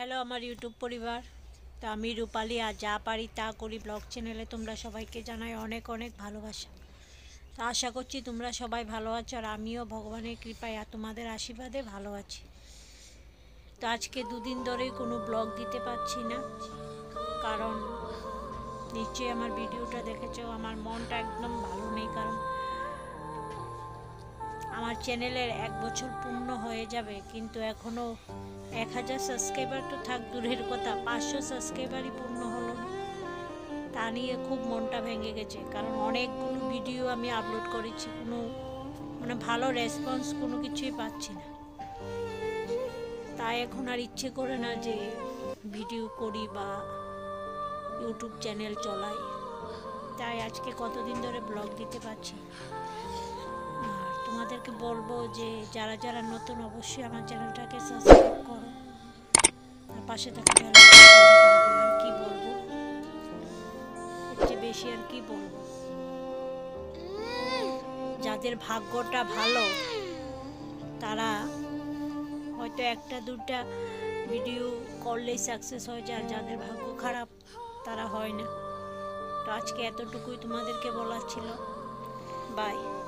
Hello আমার YouTube পরিবার। তো আমি রূপালী আর যা পারি তা করি ব্লগ চ্যানেলে তোমরা সবাইকে জানাই অনেক অনেক ভালোবাসা। তো আশা করছি তোমরা সবাই ভালো আছো আর আমিও ভগবানের কৃপায় আর তোমাদের আশীর্বাদে ভালো আছি। তো আজকে দুদিন ধরেই কোনো ব্লগ দিতে পারছি না, কারণ নিশ্চয়ই আমার ভিডিওটা দেখেছো, আমার মনটা একদম ভালো নেই। কারণ আমার চ্যানেলের 1 বছর পূর্ণ হয়ে যাবে, কিন্তু এখনও 1000 সাবস্ক্রাইবার তো থাক দূরের কথা, 500 সাবস্ক্রাইবারই পূর্ণ হলো না। তা নিয়ে খুব মনটা ভেঙে গেছে, কারণ অনেকগুলো ভিডিও আমি আপলোড করেছি, কোনো ভালো রেসপন্স কোনো কিছুই পাচ্ছি না। তাই এখন আর ইচ্ছে করে না যে ভিডিও করি বা ইউটিউব চ্যানেল চলাই। তাই আজকে কতদিন ধরে ব্লগ দিতে পারছি। আর তোমাদেরকে বলবো যে যারা যারা নতুন অবশ্যই আমার চ্যানেলটাকে সাবস্ক্রাইব করো আর পাশে থাকা বেল আইকনটা অন করে দিও। আর কি বলবো, এর চেয়ে বেশি আর কি বলবো। যাদের ভাগ্যটা ভালো তারা হয়তো একটা দুটা ভিডিও করলেই সাকসেস হয়ে যায়, আর যাদের ভাগ্য খারাপ তারা হয় না। তো আজকে এতটুকুই তোমাদেরকে বলার ছিল। বাই।